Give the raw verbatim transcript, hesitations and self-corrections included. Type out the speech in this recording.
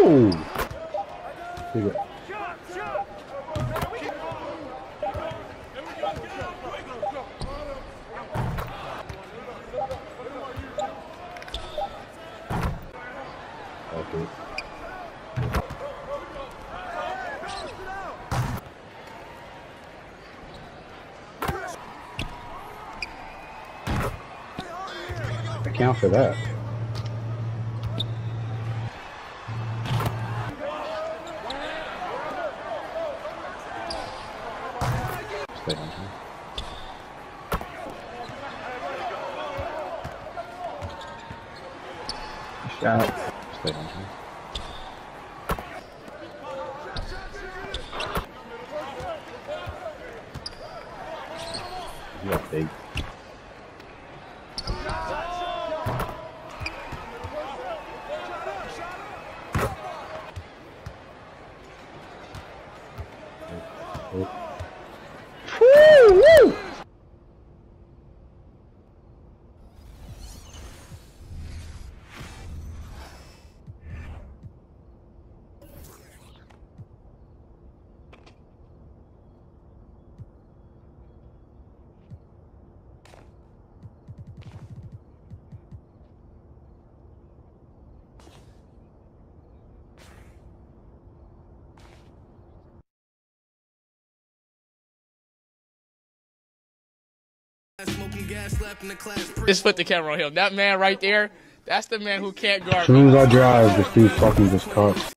Ooh. Take it. Okay. Account for that. Stay on him. Shot. Stay on him. Yeah, big. Oh. Woo! Woo! Just put the camera on him. That man right there, that's the man who can't guard. As soon as I drive, this dude fucking just caught.